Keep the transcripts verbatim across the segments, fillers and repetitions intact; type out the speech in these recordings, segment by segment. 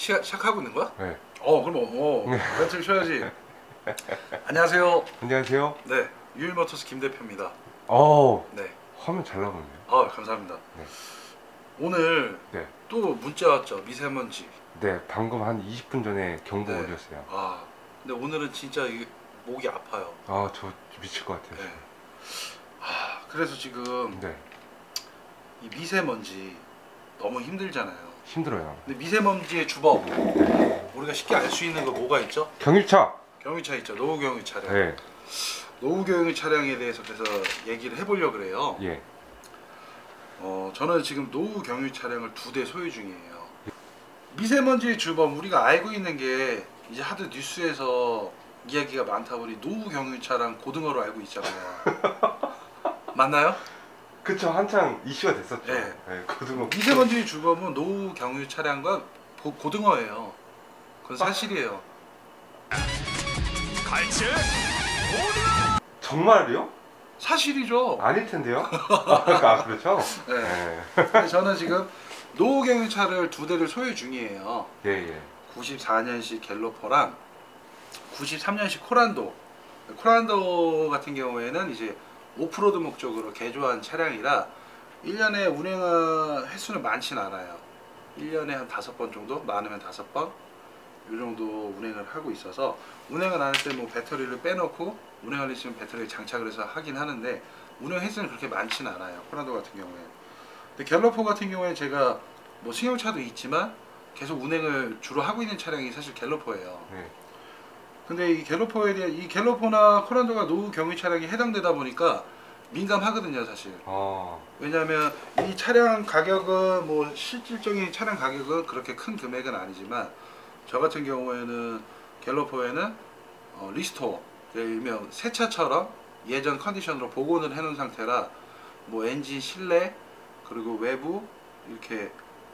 시작, 시작하고 있는 거야? 네. 어 그럼 어 멘트를 쳐야지. 안녕하세요. 안녕하세요. 네, 유일모터스 김 대표입니다. 어, 네. 화면 잘 나오네요. 아 감사합니다. 네. 오늘 네. 또 문자 왔죠. 미세먼지. 네, 방금 한 이십 분 전에 경보 네. 올렸어요. 아 근데 오늘은 진짜 이게 목이 아파요. 아, 저 미칠 것 같아요. 네. 아 그래서 지금 네, 이 미세먼지 너무 힘들잖아요. 힘들어요. 근데 미세먼지의 주범 우리가 쉽게 알 수 있는 거 뭐가 있죠? 경유차. 경유차 있죠. 노후 경유 차량. 네, 노후 경유 차량에 대해서 그래서 얘기를 해보려고 그래요. 예. 어 저는 지금 노후 경유 차량을 두 대 소유 중이에요. 미세먼지의 주범 우리가 알고 있는 게 이제 하도 뉴스에서 이야기가 많다 보니 노후 경유 차량 고등어로 알고 있잖아요. 맞나요? 그쵸, 한창 이슈가 됐었죠. 네. 네, 고등어. 미세먼지의 주범은 노후 경유 차량과 고, 고등어예요. 그건 사실이에요. 갈치 정말요? 사실이죠. 아닐 텐데요? 아, 그렇죠? 네. 네. 근데 저는 지금 노후 경유 차를 두 대를 소유 중이에요. 예, 예. 구십사 년식 갤로퍼랑 구십삼 년식 코란도. 코란도 같은 경우에는 이제 오프로드 목적으로 개조한 차량이라 일 년에 운행 횟수는 많진 않아요. 일 년에 한 다섯 번 정도, 많으면 다섯 번 이 정도 운행을 하고 있어서 운행을 안 할 때 뭐 배터리를 빼놓고 운행할 수 있으면 배터리를 장착을 해서 하긴 하는데 운행 횟수는 그렇게 많진 않아요. 코란도 같은 경우에. 근데 갤로퍼 같은 경우에 제가 뭐 승용차도 있지만 계속 운행을 주로 하고 있는 차량이 사실 갤로퍼예요. 네. 근데 이 갤로퍼에 대한 이 갤로퍼나 코란도가 노후 경유 차량에 해당되다 보니까 민감하거든요, 사실. 어, 왜냐하면 이 차량 가격은 뭐 실질적인 차량 가격은 그렇게 큰 금액은 아니지만 저 같은 경우에는 갤로퍼에는 어, 리스토어, 일명 새 차처럼 예전 컨디션으로 복원을 해놓은 상태라 뭐 엔진 실내 그리고 외부 이렇게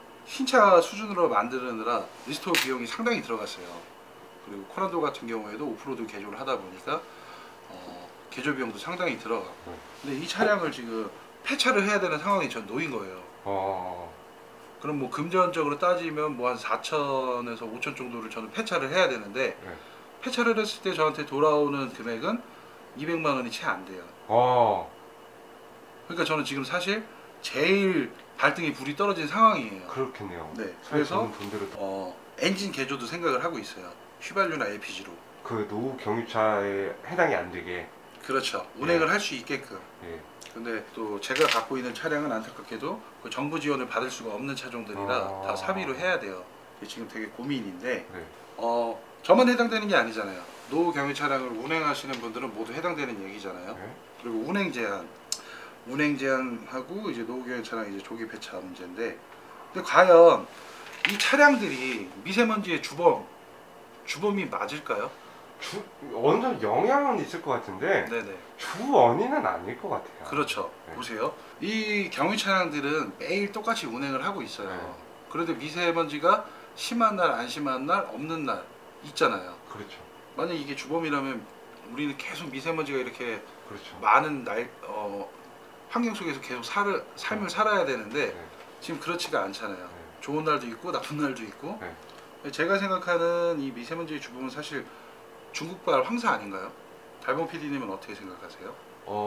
신차 수준으로 만드느라 리스토어 비용이 상당히 들어갔어요. 그리고 코란도 같은 경우에도 오프로드 개조를 하다 보니까 어, 개조 비용도 상당히 들어가고. 근데 이 차량을 지금 폐차를 해야 되는 상황이 전 놓인 거예요. 어, 그럼 뭐 금전적으로 따지면 뭐 한 사천에서 오천 정도를 저는 폐차를 해야 되는데 네. 폐차를 했을 때 저한테 돌아오는 금액은 이백만 원이 채 안 돼요. 어, 그러니까 저는 지금 사실 제일 발등에 불이 떨어진 상황이에요. 그렇겠네요. 네. 그래서 그래서 돈대로 어, 엔진 개조도 생각을 하고 있어요. 휘발유나 엘피지로. 그 노후 경유차에 해당이 안 되게. 그렇죠. 운행을 네. 할 수 있게끔. 예. 근데 또 제가 갖고 있는 차량은 안타깝게도 그 정부 지원을 받을 수가 없는 차종들이라 아. 다 사비로 해야 돼요. 이게 지금 되게 고민인데 네. 어 저만 해당되는 게 아니잖아요. 노후 경유 차량을 운행하시는 분들은 모두 해당되는 얘기잖아요. 네. 그리고 운행 제한, 운행 제한하고 이제 노후 경유 차량 이제 조기 폐차 문제인데, 근데 과연 이 차량들이 미세먼지의 주범 주범이 맞을까요? 주, 어느 정도 영향은 있을 것 같은데 네네. 주 원인은 아닐 것 같아요. 그렇죠. 네. 보세요. 이 경유 차량들은 매일 똑같이 운행을 하고 있어요. 네. 그런데 미세먼지가 심한 날, 안 심한 날, 없는 날 있잖아요. 그렇죠. 만약 이게 주범이라면 우리는 계속 미세먼지가 이렇게 그렇죠. 많은 날, 어, 환경 속에서 계속 살, 삶을 살아야 되는데 네. 지금 그렇지가 않잖아요. 네. 좋은 날도 있고 나쁜 날도 있고. 네. 제가 생각하는 이 미세먼지의 주범은 사실 중국발 황사 아닌가요? 달봉 피디님은 어떻게 생각하세요?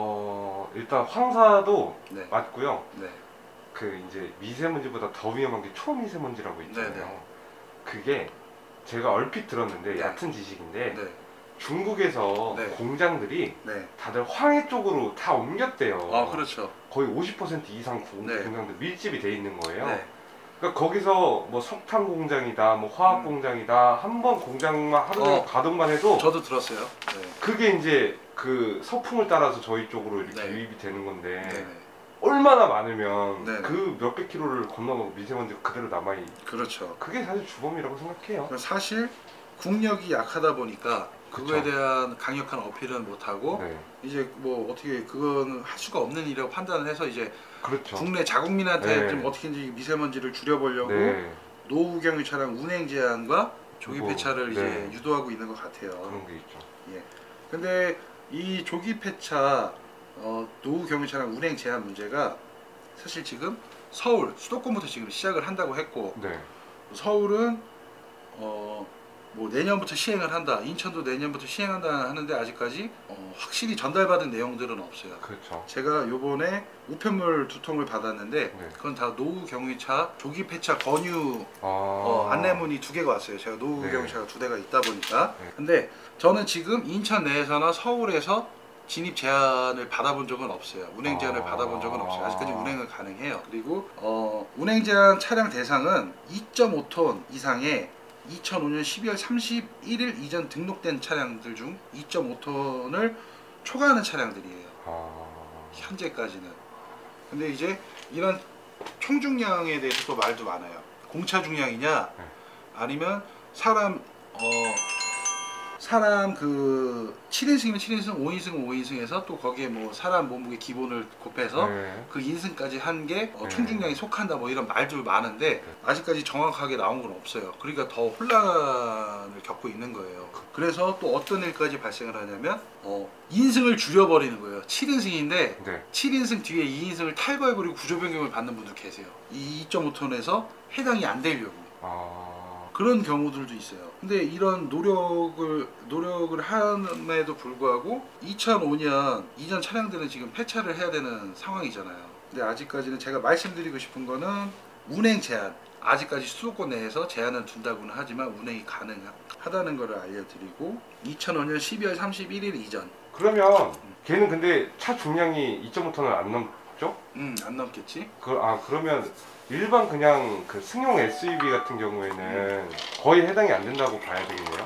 어 일단 황사도 네. 맞고요. 네. 그 이제 미세먼지보다 더 위험한 게 초미세먼지라고 있잖아요. 네네. 그게 제가 얼핏 들었는데 네. 얕은 지식인데 네. 중국에서 네. 공장들이 네. 다들 황해 쪽으로 다 옮겼대요. 아 그렇죠. 거의 오십 퍼센트 이상 공- 네. 공장들 밀집이 돼 있는 거예요. 네. 그러니까 거기서 뭐 석탄 공장이다, 뭐 화학 음. 공장이다, 한 번 공장만 하루 종일 어. 가동만 해도 저도 들었어요. 네. 그게 이제 그 서풍을 따라서 저희 쪽으로 이렇게 네. 유입이 되는 건데 네네. 얼마나 많으면 네네. 그 몇백 킬로를 건너고 미세먼지가 그대로 남아있. 그렇죠. 그게 사실 주범이라고 생각해요. 사실 국력이 약하다 보니까 그거에 그쵸. 대한 강력한 어필은 못하고 네, 이제 뭐 어떻게 그거는 할 수가 없는 일이라고 판단을 해서 이제 그렇죠. 국내 자국민한테 네. 좀 어떻게든지 미세먼지를 줄여보려고 네, 노후 경유 차량 운행 제한과 조기 뭐, 폐차를 이제 네. 유도하고 있는 것 같아요. 그런 게 있죠. 예. 근데 이 조기 폐차 어, 노후 경유 차량 운행 제한 문제가 사실 지금 서울 수도권부터 지금 시작을 한다고 했고 네, 서울은 어, 뭐 내년부터 시행을 한다. 인천도 내년부터 시행한다 하는데 아직까지 어, 확실히 전달받은 내용들은 없어요. 그렇죠. 제가 요번에 우편물 두 통을 받았는데 네. 그건 다 노후 경유차 조기 폐차 권유 아... 어, 안내문이 두 개가 왔어요. 제가 노후 네. 경유차가 두 대가 있다 보니까. 네. 근데 저는 지금 인천 내에서나 서울에서 진입 제한을 받아본 적은 없어요. 운행 제한을 아... 받아본 적은 없어요. 아직까지 운행은 가능해요. 그리고 어, 운행 제한 차량 대상은 이 점 오 톤 이상의 이천오 년 십이월 삼십일일 이전 등록된 차량들 중 이 점 오 톤을 초과하는 차량들이에요. 아... 현재까지는. 근데 이제 이런 총 중량에 대해서 또 말도 많아요. 공차 중량이냐 네. 아니면 사람 어 사람 그 칠 인승이면 칠 인승, 오 인승은 오 인승에서 또 거기에 뭐 사람 몸무게 기본을 곱해서 네. 그 인승까지 한 게 어, 네. 총 중량이 속한다 뭐 이런 말도 많은데 네. 아직까지 정확하게 나온 건 없어요. 그러니까 더 혼란을 겪고 있는 거예요. 그래서 또 어떤 일까지 발생을 하냐면 어, 인승을 줄여버리는 거예요. 칠 인승인데 네. 칠 인승 뒤에 이 인승을 탈거해버리고 구조 변경을 받는 분들 계세요. 이 이 점 오 톤에서 해당이 안 되려고. 아... 그런 경우들도 있어요. 근데 이런 노력을 노력을 함에도 불구하고 이천오 년 이전 차량들은 지금 폐차를 해야 되는 상황이잖아요. 근데 아직까지는 제가 말씀드리고 싶은 거는 운행 제한, 아직까지 수도권 내에서 제한은 둔다고는 하지만 운행이 가능하다는 것을 알려드리고 이천오 년 십이월 삼십일일 이전. 그러면 걔는 근데 차 중량이 이 점 오 톤을 안 넘죠? 음, 안 넘겠지? 그, 아 그러면 일반 그냥 그 승용 에스유브이 같은 경우에는 거의 해당이 안 된다고 봐야 되겠네요.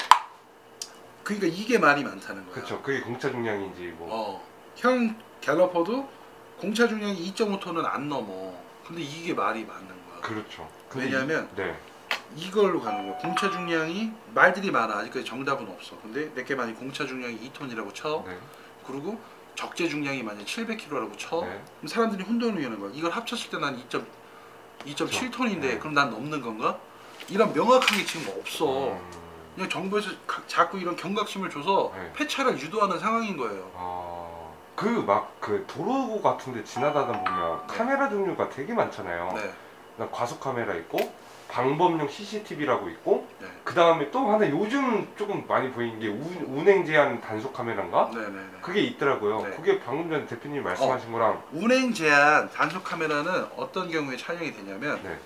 그러니까 이게 말이 많다는 거야. 그렇죠. 그게 공차 중량인지 뭐. 어, 형 갤러퍼도 공차 중량이 이 점 오 톤은 안 넘어. 근데 이게 말이 맞는 거야. 그렇죠. 근데 왜냐면 이, 네. 이걸로 가는 거야. 공차 중량이 말들이 많아. 아직까지 정답은 없어. 근데 몇 개 만약 공차 중량이 이 톤이라고 쳐. 네. 그리고 적재 중량이 만약 칠백 킬로그램라고 쳐. 네. 그럼 사람들이 혼돈을 하는 거야. 이걸 합쳤을 때 난 이 점 칠 톤인데 네. 그럼 난 넘는 건가? 이런 명확한 게 지금 없어. 음... 그냥 정부에서 가, 자꾸 이런 경각심을 줘서 네. 폐차를 유도하는 상황인 거예요. 아... 그 막 그 도로 같은데 지나다가 보면 네. 카메라 종류가 되게 많잖아요. 네. 그다음 과속 카메라 있고 방범용 씨씨티비라고 있고 네. 그 다음에 또 하나 요즘 조금 많이 보이는 게 우, 운행 제한 단속 카메라인가? 네네네. 그게 있더라고요. 네. 그게 방금 전에 대표님이 말씀하신 거랑 운행 제한 단속 카메라는 어떤 경우에 촬영이 되냐면 네.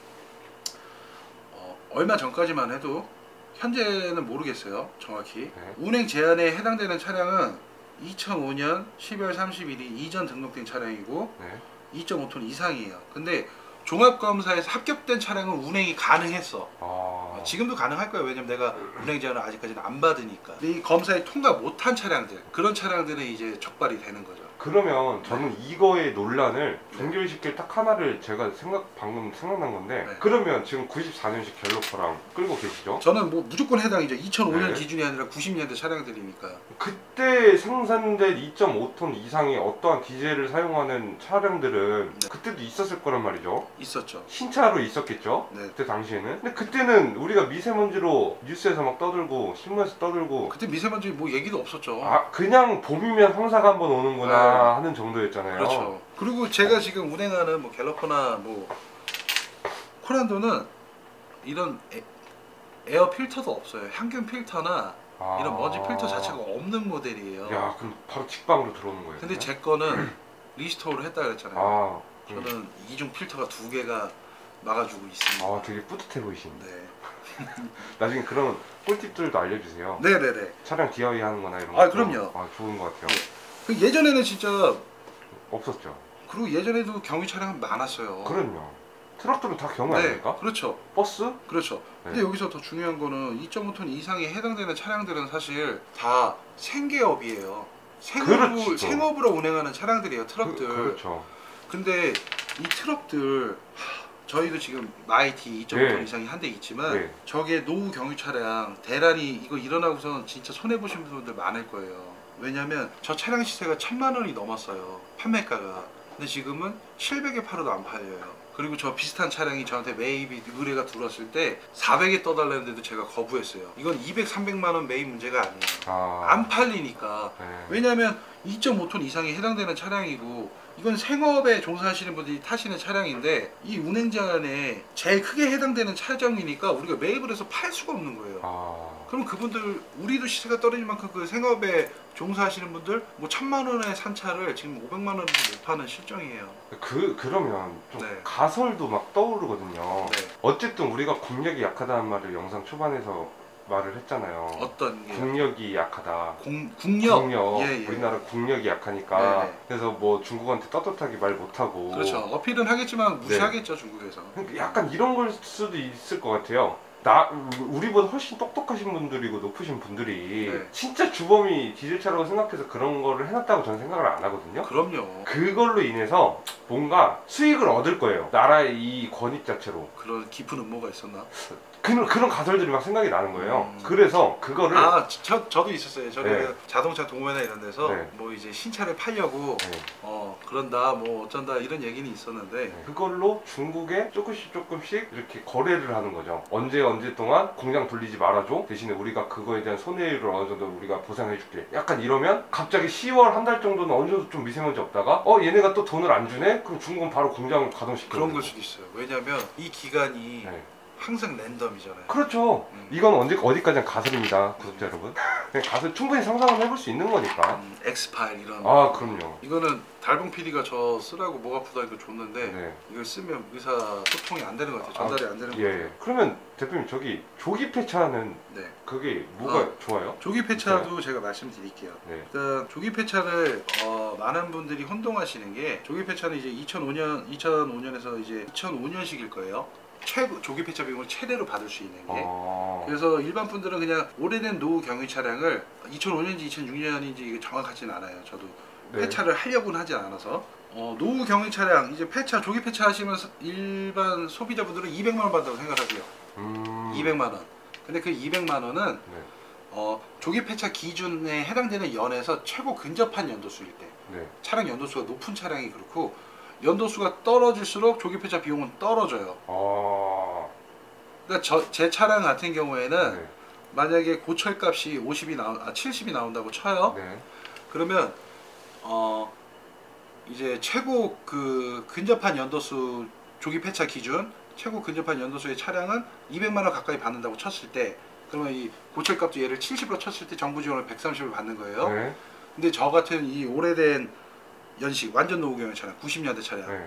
어, 얼마 전까지만 해도 현재는 모르겠어요 정확히. 네. 운행 제한에 해당되는 차량은 이천오 년 십이월 삼십일일 이전 등록된 차량이고 네. 이 점 오 톤 이상이에요. 근데 종합검사에서 합격된 차량은 운행이 가능했어. 아... 어, 지금도 가능할 거예요. 왜냐면 내가 운행 제한을 아직까지는 안 받으니까. 근데 이 검사에 통과 못한 차량들, 그런 차량들은 이제 적발이 되는 거죠. 그러면 저는 이거의 논란을 종결시킬 딱 하나를 제가 생각 방금 생각난 건데 네. 그러면 지금 구십사 년식 갤러퍼랑 끌고 계시죠? 저는 뭐 무조건 해당이죠. 이천오 년 네. 기준이 아니라 구십 년대 차량들이니까. 그때 생산된 이 점 오 톤 이상의 어떠한 디젤을 사용하는 차량들은 네. 그때도 있었을 거란 말이죠. 있었죠. 신차로 있었겠죠. 네. 그때 당시에는. 근데 그때는 우리가 미세먼지로 뉴스에서 막 떠들고 신문에서 떠들고 그때 미세먼지 뭐 얘기도 없었죠. 아 그냥 봄이면 황사가 한번 오는구나 네. 하는 정도였잖아요. 그렇죠. 그리고 제가 지금 운행하는 뭐 갤러퍼나 뭐 코란도는 이런 에, 에어 필터도 없어요. 향균 필터나 아... 이런 먼지 필터 자체가 없는 모델이에요. 야 그럼 바로 직방으로 들어오는 거예요. 근데 제 거는 리스토어를 했다 그랬잖아요. 아, 음. 저는 이중 필터가 두 개가 막아주고 있습니다. 아 되게 뿌듯해 보이시는데. 네. 나중에 그런 꿀팁들도 알려주세요. 네네네. 차량 디아이 하는 거나 이런 거. 아, 그럼요. 아 좋은 것 같아요. 네. 그 예전에는 진짜 없었죠. 그리고 예전에도 경유 차량은 많았어요. 그럼요. 트럭들은 다 경유 네, 아닙니까? 그렇죠. 버스? 그렇죠. 네. 근데 여기서 더 중요한 거는 이 점 오 톤 이상에 해당되는 차량들은 사실 다 생계업이에요. 생업을, 그렇죠. 생업으로 운행하는 차량들이에요, 트럭들. 그, 그렇죠. 근데 이 트럭들 하, 저희도 지금 마이티 이 점 오 톤 네. 이상이 한 대 있지만 네. 저게 노후 경유 차량 대란이 이거 일어나고선 진짜 손해 보신 분들 많을 거예요. 왜냐면 저 차량 시세가 천만 원이 넘었어요, 판매가가. 근데 지금은 칠백에 팔아도 안 팔려요. 그리고 저 비슷한 차량이 저한테 매입이 의뢰가 들어왔을 때 사백에 떠달라는데도 제가 거부했어요. 이건 이백, 삼백만 원 매입 문제가 아니에요. 아. 안 팔리니까. 네. 왜냐하면 이 점 오 톤 이상이 해당되는 차량이고 이건 생업에 종사하시는 분들이 타시는 차량인데 이 운행자간에 제일 크게 해당되는 차량이니까 우리가 매입을 해서 팔 수가 없는 거예요. 아. 그럼 그분들 우리도 시세가 떨어질 만큼 그 생업에 종사하시는 분들 뭐 천만 원에 산 차를 지금 오백만 원도 못 파는 실정이에요. 그 그러면 좀 네. 가설도 막 떠오르거든요. 네. 어쨌든 우리가 국력이 약하다는 말을 영상 초반에서 말을 했잖아요. 어떤 게 국력이 약하다. 공, 국력, 국력, 예, 예. 우리나라 국력이 약하니까 네네. 그래서 뭐 중국한테 떳떳하게 말 못하고 그렇죠. 어필은 하겠지만 무시하겠죠. 중국에서. 그러니까 약간 이런 걸 수도 있을 것 같아요. 나 우리보다 훨씬 똑똑하신 분들이고 높으신 분들이 네. 진짜 주범이 디젤차라고 생각해서 그런 거를 해놨다고 저는 생각을 안 하거든요. 그럼요. 그걸로 인해서 뭔가 수익을 얻을 거예요. 나라의 이 권익 자체로. 그런 깊은 음모가 있었나? 그런 그런 가설들이 막 생각이 나는 거예요. 음. 그래서 그거를 아, 저, 저도 있었어요. 저도 네. 그 자동차 동호회나 이런 데서 네. 뭐 이제 신차를 팔려고 네. 어 그런다 뭐 어쩐다 이런 얘기는 있었는데 네. 그걸로 중국에 조금씩 조금씩 이렇게 거래를 하는 거죠. 언제 언제 동안 공장 돌리지 말아줘. 대신에 우리가 그거에 대한 손해를 어느 정도 우리가 보상해줄게. 약간 이러면 갑자기 시월 한 달 정도는 어느 정도 좀 미세먼지 없다가 어 얘네가 또 돈을 안 주네? 그럼 중국은 바로 공장을 가동시켜. 그런 걸 수도 있어요. 왜냐하면 이 기간이 네. 항상 랜덤이잖아요. 그렇죠. 음. 이건 언제 어디까지나 가설입니다, 구독자 여러분. 그냥 가설 충분히 상상을 해볼 수 있는 거니까. 음, 엑스파일 이런. 아 그럼요. 이거는 달봉 피디가 저 쓰라고 목 아프다 이거 줬는데 네. 이걸 쓰면 의사 소통이 안 되는 것 같아요. 전달이 안 되는 것 예. 같아요. 그러면 대표님 저기 조기 폐차는 네. 그게 뭐가 어. 좋아요? 조기 폐차도 제가 말씀드릴게요. 네. 일단 조기 폐차를 어, 많은 분들이 혼동하시는 게 조기 폐차는 이제 이천오 년, 이천오 년에서 이제 이천오 년식일 거예요. 최고 조기 폐차 비용을 최대로 받을 수 있는 게. 아. 그래서 일반 분들은 그냥 오래된 노후 경유 차량을 이천오 년인지 이천육 년인지 이게 정확하지는 않아요. 저도 네. 폐차를 하려고는 하지 않아서 어, 노후 경유 차량 이제 폐차 조기 폐차 하시면 일반 소비자분들은 이백만 원 받는다고 생각하세요. 음. 이백만 원. 근데 그 이백만 원은 네. 어, 조기 폐차 기준에 해당되는 연에서 최고 근접한 연도수일 때 네. 차량 연도수가 높은 차량이 그렇고 연도수가 떨어질수록 조기 폐차 비용은 떨어져요. 아. 그러니까 저, 제 차량 같은 경우에는 네. 만약에 고철값이 오십이 나온 아 칠십이 나온다고 쳐요. 네. 그러면 어 이제 최고 그 근접한 연도수 조기 폐차 기준 최고 근접한 연도수의 차량은 이백만 원 가까이 받는다고 쳤을 때 그러면 이 고철값도 얘를 칠십으로 쳤을 때 정부 지원을 백삼십을 받는 거예요. 네. 근데 저 같은 이 오래된 연식 완전 노후경유 차량 구십 년대 차량 네.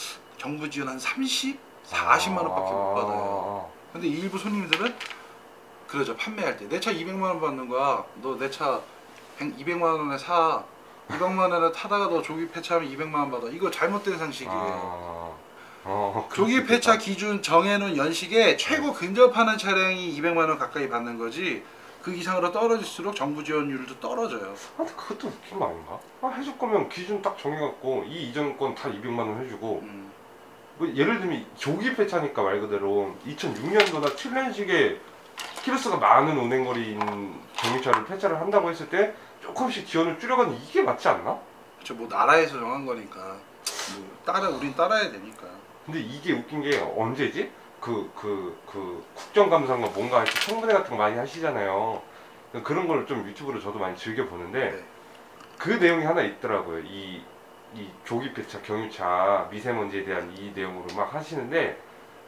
정부 지원 한 삼십, 사십만 원밖에 못 받아요. 근데 이 일부 손님들은 그러죠. 판매할 때 내 차 이백만 원 받는 거야. 너 내 차 이백만 원에 사. 이백만 원에 타다가 너 조기 폐차하면 이백만 원 받아. 이거 잘못된 상식이에요. 아. 어, 조기 폐차 기준 정해놓은 연식에 최고 근접하는 차량이 이백만 원 가까이 받는 거지 그 이상으로 떨어질수록 정부 지원율도 떨어져요. 아, 근데 그것도 웃긴 거 아닌가? 아, 해줄 거면 기준 딱 정해갖고 이 이전 건 다 이백만 원 해주고 음. 뭐 예를 들면 조기 폐차니까 말 그대로 이천육 년도나 칠 년식에 키로수가 많은 운행거리인 경유차를 폐차를 한다고 했을 때 조금씩 지원을 줄여가는 이게 맞지 않나? 그렇죠. 뭐 나라에서 정한 거니까 뭐 따라 우린 따라야 되니까. 근데 이게 웃긴 게 언제지? 그, 그, 그, 국정감사인가 뭔가 이렇게 청문회 같은 거 많이 하시잖아요. 그런 걸 좀 유튜브로 저도 많이 즐겨보는데, 네. 그 내용이 하나 있더라고요. 이, 이 조기 폐차, 경유차, 미세먼지에 대한 이 내용으로 막 하시는데,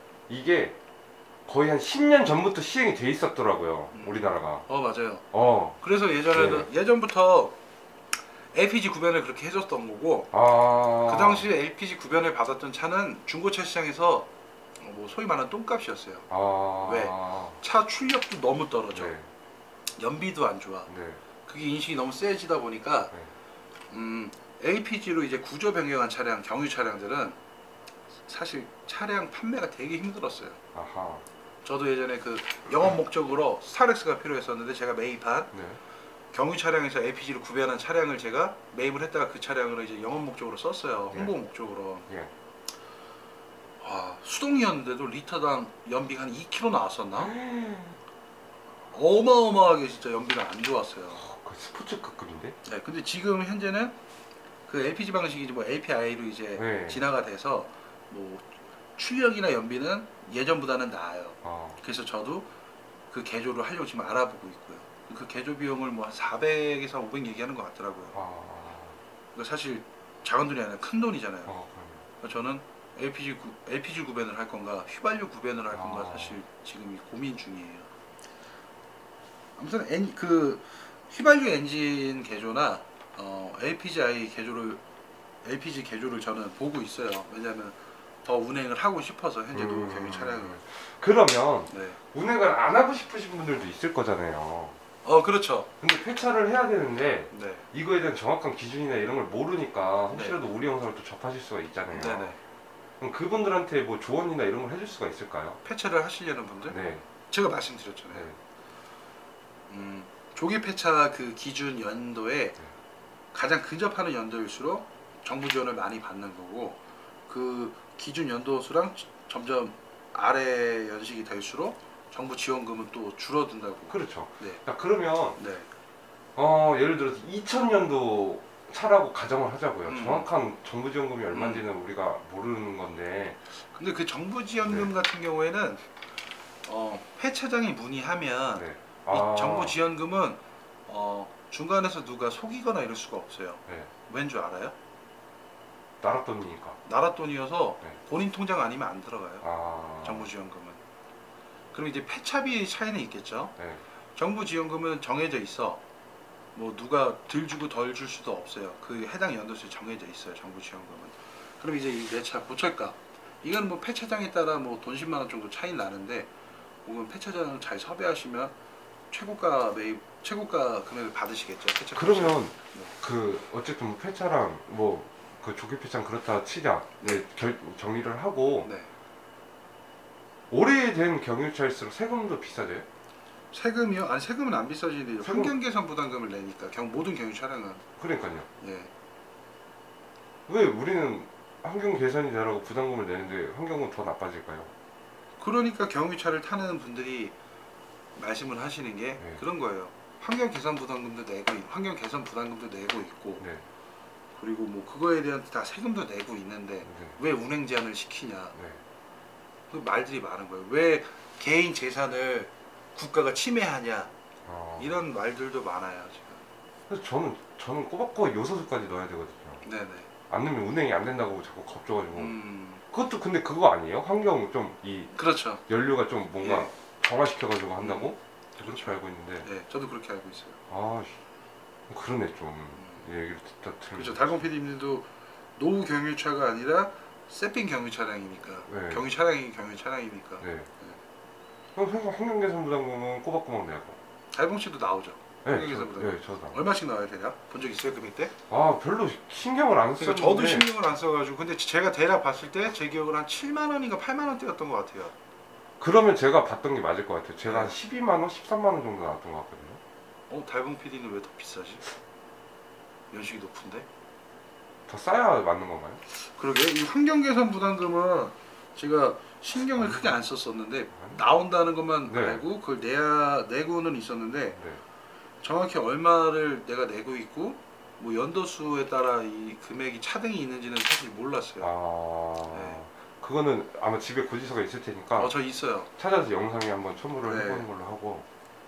이게 거의 한 십 년 전부터 시행이 돼 있었더라고요. 음. 우리나라가. 어 맞아요. 어. 그래서 예전에는 예전부터 엘피지 구변을 그렇게 해줬던 거고 아. 그 당시에 엘피지 구변을 받았던 차는 중고차 시장에서 뭐 소위 말하는 똥값이었어요. 아. 왜? 차 출력도 너무 떨어져. 네. 연비도 안 좋아. 네. 그게 인식이 너무 세지다 보니까 네. 음, 엘피지로 이제 구조 변경한 차량, 경유 차량들은 사실 차량 판매가 되게 힘들었어요. 아하. 저도 예전에 그 영업 목적으로 스타렉스가 필요했었는데 제가 매입한 네. 경유 차량에서 엘피지로 구변한 차량을 제가 매입을 했다가 그 차량을 이제 영업 목적으로 썼어요. 홍보 목적으로. 예. 와, 수동이었는데도 리터당 연비가 한 이 킬로미터 나왔었나? 어마어마하게 진짜 연비가 안 좋았어요. 그 스포츠카급인데? 네, 근데 지금 현재는 그 엘피지 방식이 뭐 엘피아이로 이제 네. 진화가 돼서 뭐 출력이나 연비는 예전보다는 나아요. 아, 그래서 저도 그 개조를 하려고 지금 알아보고 있고요. 그 개조 비용을 뭐 한 사백에서 오백 얘기하는 것 같더라고요. 아, 그 사실 작은 돈이 아니라 큰 돈이잖아요. 어, 그래서 저는 엘피지 구, 엘피지 구변을 할 건가 휘발유 구변을 할 건가 아. 사실 지금 고민 중이에요. 아무튼 엔, 그 휘발유 엔진 개조나 어, 엘피지아이 개조를 엘피지 개조를 저는 보고 있어요. 왜냐하면 더 운행을 하고 싶어서 현재 노후 경유 음. 차량을. 그러면 네. 운행을 안 하고 싶으신 분들도 있을 거잖아요. 어 그렇죠. 근데 폐차를 해야 되는데 네. 이거에 대한 정확한 기준이나 이런 걸 모르니까 혹시라도 우리 영상을 또 접하실 수가 있잖아요. 네네. 그럼 그분들한테 뭐 조언이나 이런 걸 해줄 수가 있을까요? 폐차를 하시려는 분들? 네. 제가 말씀드렸잖아요. 네. 음, 조기 폐차 그 기준 연도에 가장 근접하는 연도일수록 정부 지원을 많이 받는 거고 그 기준 연도 수랑 점점 아래 연식이 될수록 정부 지원금은 또 줄어든다고. 그렇죠. 네. 자, 그러면 네. 어, 예를 들어서 이천 년도 차라고 가정을 하자고요. 음. 정확한 정부 지원금이 얼마인지는 우리가 모르는 건데. 근데 그 정부 지원금 네. 같은 경우에는 어, 폐차장에 문의하면 네. 이 정부 지원금은 어, 중간에서 누가 속이거나 이럴 수가 없어요. 네. 왠 줄 알아요? 나라 돈이니까. 나라 돈이어서 네. 본인 통장 아니면 안 들어가요. 아. 정부 지원금은. 그럼 이제 폐차비 차이는 있겠죠. 네. 정부 지원금은 정해져 있어. 뭐 누가 덜 주고 덜 줄 수도 없어요. 그 해당 연도수에 정해져 있어요. 정부 지원금은. 그럼 이제 이 내 차 고철가. 이건 뭐 폐차장에 따라 뭐 돈 십만 원 정도 차이 나는데 혹은 폐차장을 잘 섭외하시면 최고가 매입 최고가 금액을 받으시겠죠. 폐차 그러면 네. 그 어쨌든 뭐 폐차랑 뭐 그 조기 폐차는 그렇다 치자. 네. 결, 정리를 하고 네. 오래된 경유차일수록 세금도 비싸져요? 세금이요? 아니 세금은 안 비싸지는데 세금- 환경 개선 부담금을 내니까 경 모든 경유 차량은 그러니까요. 예. 왜 우리는 환경 개선이 되라고 부담금을 내는데 환경은 더 나빠질까요? 그러니까 경유차를 타는 분들이 말씀을 하시는 게 네. 그런 거예요. 환경 개선 부담금도 내고 있- 환경 개선 부담금도 내고 있고 네. 그리고 뭐 그거에 대한 다 세금도 내고 있는데 네. 왜 운행 제한을 시키냐 네. 그 말들이 많은 거예요. 왜 개인 재산을 국가가 침해하냐 아. 이런 말들도 많아요 지금. 그래서 저는 저는 꼬박꼬박 요소수까지 넣어야 되거든요. 네네. 안 넣으면 운행이 안 된다고 자꾸 겁줘가지고. 음 그것도 근데 그거 아니에요? 환경 좀 이 그렇죠. 연료가 좀 뭔가 예. 정화시켜가지고 한다고? 그렇게 알고 있는데. 네, 저도 그렇게 알고 있어요. 아 씨, 그러네 좀. 이 얘기를 듣다 들으면. 그렇죠. 달공 피디님도 노후 경유차가 아니라 세핑 경유 차량이니까 네. 경유 차량이 경유 차량이니까 네. 그럼 환경- 환경 개선 부담금은 꼬박꼬박 내고. 달공 씨도 나오죠. 네, 환경 저, 개선 부담금. 네, 저도. 얼마씩 나와야 되냐? 본 적 있어요 금액 때? 아 별로 신경을 안 그러니까 썼는데. 저도 신경을 안 써가지고 근데 제가 대략 봤을 때 제 기억은 한 칠만 원인가 팔만 원대였던 것 같아요. 그러면 제가 봤던 게 맞을 것 같아요. 제가 한 네. 십이만 원, 십삼만 원 정도 나왔던 것 같거든요. 어 달공 피디는 왜 더 비싸지? 연식이 높은데? 더 싸야 맞는 건가요? 그러게 이 환경 개선 부담금은 제가 신경을 크게 안 썼었는데 나온다는 것만 네. 알고 그걸 내야 내고는 있었는데 네. 정확히 얼마를 내가 내고 있고 뭐 연도수에 따라 이 금액이 차등이 있는지는 사실 몰랐어요. 아 네. 그거는 아마 집에 고지서가 있을 테니까 어, 저 있어요. 찾아서 영상에 한번 첨부를 네. 해보는 걸로 하고.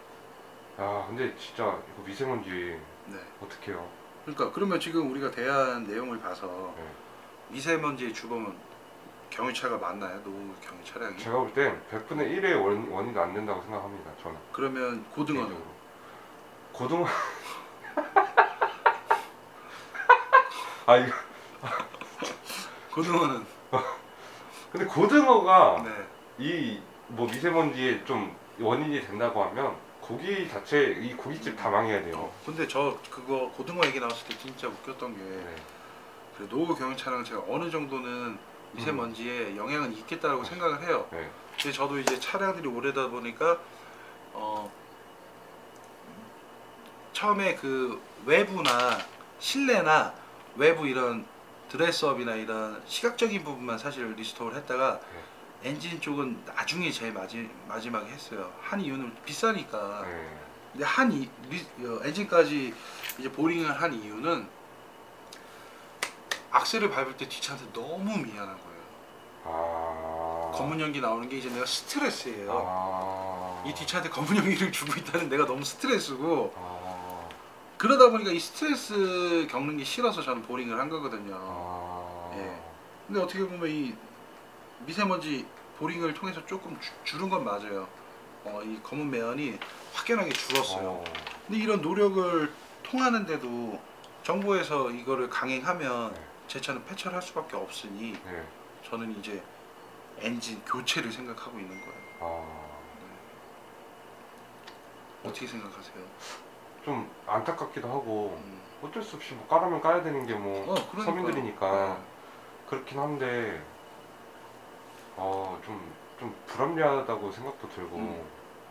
야 근데 진짜 이거 미세먼지 네. 어떡해요? 그러니까 그러면 지금 우리가 대한 내용을 봐서 네. 미세먼지의 주범은 경유차가 맞나요? 노후 경유 차량이? 제가 볼 땐 백분의 일의 원, 원인도 안 된다고 생각합니다. 저는. 그러면 고등어는? 개인적으로. 고등어. 아 이거 고등어는? 근데 고등어가 네. 이 뭐 미세먼지에 좀 원인이 된다고 하면 고기 자체 이 고깃집 다 망해야 돼요. 어, 근데 저 그거 고등어 얘기 나왔을 때 진짜 웃겼던 게 네. 그 노후 경유 차량은 제가 어느 정도는 미세먼지에 영향은 있겠다라고 생각을 해요. 네. 근데 저도 이제 차량들이 오래다 보니까 어 처음에 그 외부나 실내나 외부 이런 드레스업이나 이런 시각적인 부분만 사실 리스토어를 했다가 엔진 쪽은 나중에 제일 마지, 마지막에 했어요. 한 이유는 비싸니까. 네. 근데 한 이, 리, 어, 엔진까지 이제 보링을 한 이유는 악셀을 밟을 때 뒷차한테 너무 미안한 거예요. 아. 검은 연기 나오는 게 이제 내가 스트레스예요. 아. 이 뒷차한테 검은 연기를 주고 있다는 내가 너무 스트레스고 아. 그러다 보니까 이 스트레스 겪는 게 싫어서 저는 보링을 한 거거든요. 아. 예. 근데 어떻게 보면 이 미세먼지 보링을 통해서 조금 주, 줄은 건 맞아요. 어, 이 검은 매연이 확연하게 줄었어요. 어. 근데 이런 노력을 통하는데도 정부에서 이거를 강행하면 네. 제 차는 폐차를 할 수밖에 없으니 네. 저는 이제 엔진 교체를 생각하고 있는 거예요. 아. 어떻게 생각하세요? 좀 안타깝기도 하고 음. 어쩔 수 없이 뭐 까라면 까야 되는 게 뭐 어, 그러니까. 서민들이니까 네. 그렇긴 한데 어, 좀, 좀 불합리하다고 생각도 들고 음.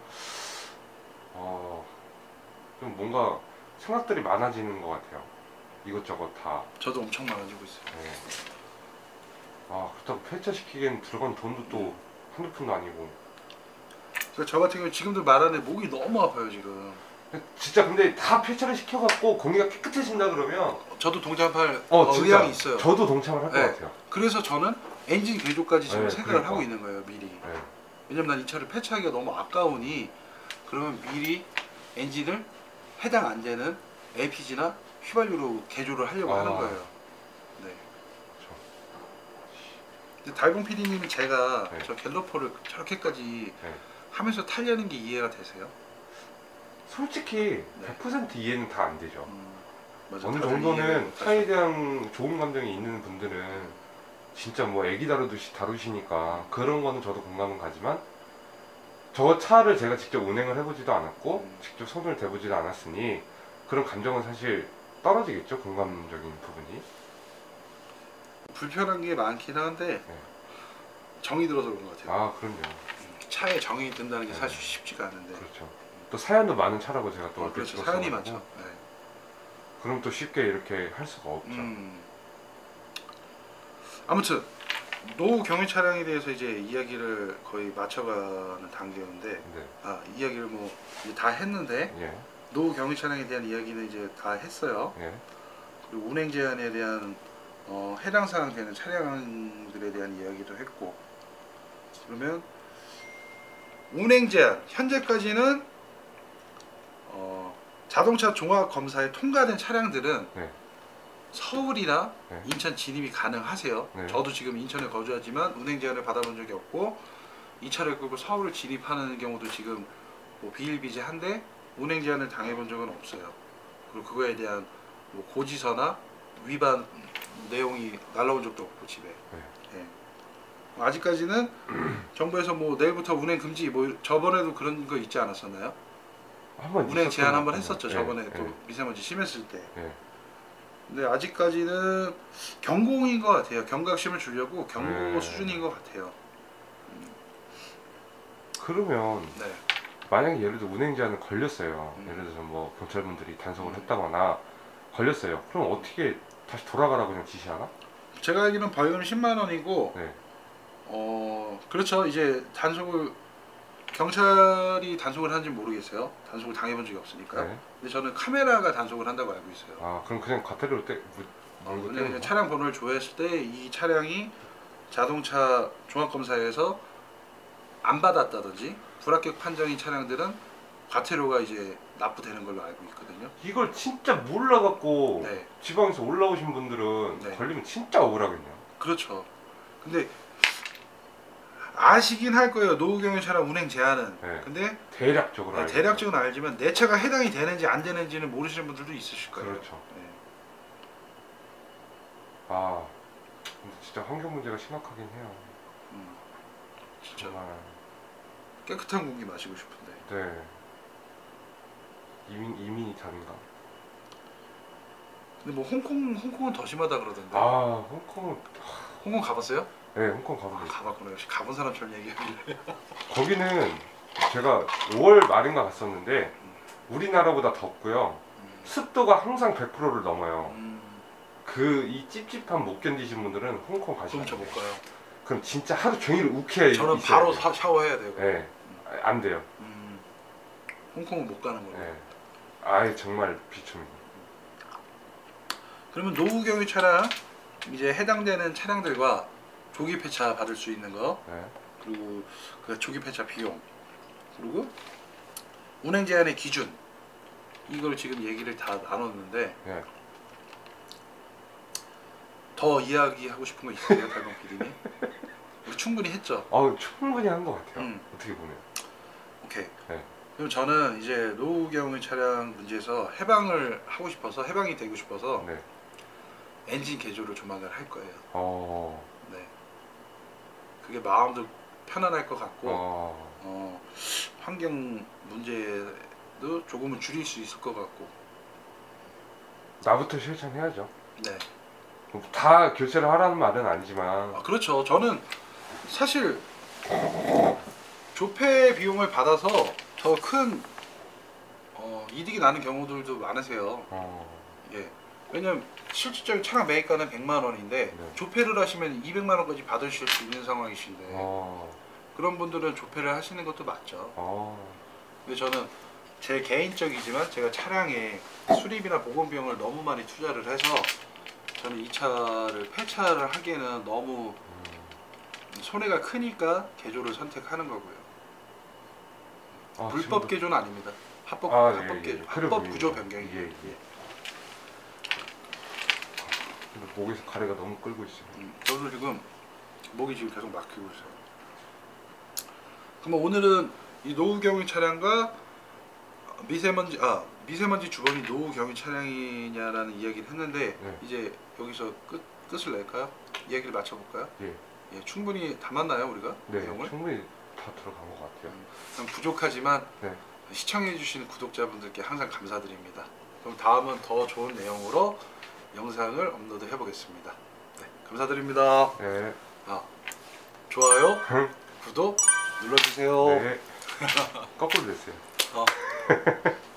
어, 좀 뭔가 생각들이 많아지는 것 같아요. 이것저것 다. 저도 엄청 많아지고 있어요. 네. 아, 그렇다고 폐차시키기엔 들어간 돈도 또 한두 푼도 아니고. 그러니까 저 같은 경우 지금도 말하는데 목이 너무 아파요 지금. 진짜 근데 다 폐차를 시켜갖고 공기가 깨끗해진다 그러면 저도 동참할 어, 어, 진짜 의향이 있어요. 저도 동참을 할 것 네. 같아요. 그래서 저는 엔진 개조까지 지금 네, 생각을 그러니까. 하고 있는 거예요 미리. 네. 왜냐면 난 이 차를 폐차하기가 너무 아까우니 그러면 미리 엔진을 해당 안 되는 엘피지나 휘발유로 개조를 하려고 아. 하는 거예요. 네. 그렇죠. 근데 달봉 피디님은 제가 네. 저 갤러퍼를 저렇게까지 네. 하면서 타려는 게 이해가 되세요? 솔직히 네. 백 퍼센트 이해는 다 안 되죠. 음, 맞아, 어느 다들 정도는 이해를 차에 대한 좋은 감정이 있는 분들은 진짜 뭐 애기 다루듯이 다루시니까 그런 거는 저도 공감은 가지만 저 차를 제가 직접 운행을 해보지도 않았고 음. 직접 손을 대보지도 않았으니 그런 감정은 사실 떨어지겠죠. 공감적인 부분이. 불편한 게 많긴 한데 네. 정이 들어서 그런 것 같아요. 아 그럼요. 차에 정이 든다는 게 네. 사실 쉽지가 않은데. 그렇죠. 또 사연도 많은 차라고 제가 또 어, 얼핏 그렇죠. 들었어가지고 사연이 많죠. 네. 그럼 또 쉽게 이렇게 할 수가 없죠. 음. 아무튼 노후 경유 차량에 대해서 이제 이야기를 거의 맞춰가는 단계인데, 네. 아 이야기를 뭐 이제 다 했는데 예. 노후 경유 차량에 대한 이야기는 이제 다 했어요. 예. 그리고 운행 제한에 대한 어, 해당 사항 되는 차량들에 대한 이야기도 했고, 그러면 운행 제한 현재까지는 어, 자동차 종합 검사에 통과된 차량들은 네. 서울이나 네. 인천 진입이 가능하세요. 네. 저도 지금 인천에 거주하지만 운행 제한을 받아본 적이 없고 이 차를 끌고 서울을 진입하는 경우도 지금 뭐 비일비재한데 운행 제한을 당해본 적은 없어요. 그리고 그거에 대한 뭐 고지서나 위반 내용이 날라온 적도 없고 집에. 네. 예. 아직까지는 정부에서 뭐 내일부터 운행 금지 뭐 저번에도 그런 거 있지 않았었나요? 한번 운행 제한 있었던 한번 것 했었죠. 같아요. 저번에 예, 또 예, 미세먼지 심했을 때. 예. 근데 아직까지는 경고인 것 같아요. 경각심을 주려고 경고 네. 수준인 것 같아요. 그러면 네. 만약에 예를 들어 운행 제한을 걸렸어요. 음. 예를 들어서 뭐 경찰분들이 단속을 음. 했다거나 걸렸어요. 그럼 어떻게 다시 돌아가라고 그냥 지시하나? 제가 알기로는 벌금이 십만 원이고, 네. 어 그렇죠. 이제 단속을 경찰이 단속을 하는지 모르겠어요. 단속을 당해본 적이 없으니까. 네. 근데 저는 카메라가 단속을 한다고 알고 있어요. 아 그럼 그냥 과태료로 떼, 물- 어, 물고 그냥, 떼는 그냥 거? 차량 번호를 조회했을 때 이 차량이 자동차 종합검사에서 안 받았다든지 불합격 판정인 차량들은 과태료가 이제 납부되는 걸로 알고 있거든요. 이걸 진짜 몰라갖고 네, 지방에서 올라오신 분들은 네. 걸리면 진짜 억울하겠네요. 그렇죠. 근데 아시긴 할 거예요. 노후경유 차량 운행 제한은. 네. 근데 대략적으로 네, 알겠죠. 대략적은 알지만 내 차가 해당이 되는지 안 되는지는 모르시는 분들도 있으실 거예요. 그렇죠. 네. 아 근데 진짜 환경 문제가 심각하긴 해요. 음, 진짜 정말. 깨끗한 공기 마시고 싶은데. 네. 이민 이민이 답인가? 근데 뭐 홍콩 홍콩은 더 심하다 그러던데. 아 홍콩은 홍콩 가봤어요? 네 홍콩 아, 가보고 있어요. 가봤구나. 역시 가본 사람처럼 얘기하길래. 거기는 제가 오월 말인가 갔었는데 우리나라보다 덥고요. 음, 습도가 항상 백 퍼센트를 넘어요. 음, 그 이 찝찝함 못 견디신 분들은 홍콩 가시면 그럼 저 안 못 돼요. 가요. 그럼 진짜 하루 종일 우케 저는 있어야 바로 돼요. 사, 샤워해야 돼요. 네, 안 돼요. 음, 홍콩은 못 가는 거예요. 네. 아예 정말 비춥니다. 그러면 노후경유 차량 이제 해당되는 차량들과 조기 폐차 받을 수 있는 거, 네. 그리고 그 조기 폐차 비용, 그리고 운행 제한의 기준, 이걸 지금 얘기를 다 나눴는데 네. 더 이야기하고 싶은 거 있으세요, 달봉 피디님? 우리 충분히 했죠. 아 충분히 한 것 같아요. 음. 어떻게 보면. 오케이. 네. 그럼 저는 이제 노후경유 차량 문제에서 해방을 하고 싶어서 해방이 되고 싶어서 네. 엔진 개조를 조만간 할 거예요. 어. 네. 그게 마음도 편안할 것 같고 어. 어, 환경 문제도 조금은 줄일 수 있을 것 같고. 나부터 실천해야죠. 네. 다 교체를 하라는 말은 아니지만. 아, 그렇죠. 저는 사실 조폐 비용을 받아서 더 큰 어, 이득이 나는 경우들도 많으세요. 어. 예. 왜냐면 실질적인 차량 매입가는 백만 원인데 네. 조폐를 하시면 이백만 원까지 받으실 수 있는 상황이신데 어. 그런 분들은 조폐를 하시는 것도 맞죠. 어. 근데 저는 제 개인적이지만 제가 차량에 수리비나 보건 비용을 너무 많이 투자를 해서 저는 이 차를 폐차를 하기에는 너무 음. 손해가 크니까 개조를 선택하는 거고요. 아, 불법 지금도- 개조는 아닙니다. 합법 아, 합법 예, 개조, 예. 합법 그래 구조 보입니다. 변경이에요. 예, 예. 근데 목에서 가래가 너무 끌고 있어요. 음, 저도 지금 목이 지금 계속 막히고 있어요. 그럼 오늘은 이 노후경유 차량과 미세먼지 아 미세먼지 주범이 노후경유 차량이냐라는 이야기를 했는데 네. 이제 여기서 끝 끝을 낼까요? 이야기를 마쳐볼까요? 예. 예, 충분히 담았나요 우리가 네. 내용을? 충분히 다 들어간 것 같아요. 음, 좀 부족하지만 네. 시청해주시는 구독자분들께 항상 감사드립니다. 그럼 다음은 더 좋은 내용으로 영상을 업로드 해보겠습니다. 네, 감사드립니다. 네. 아, 좋아요, 구독 눌러주세요. 네. 거꾸로 됐어요. 어.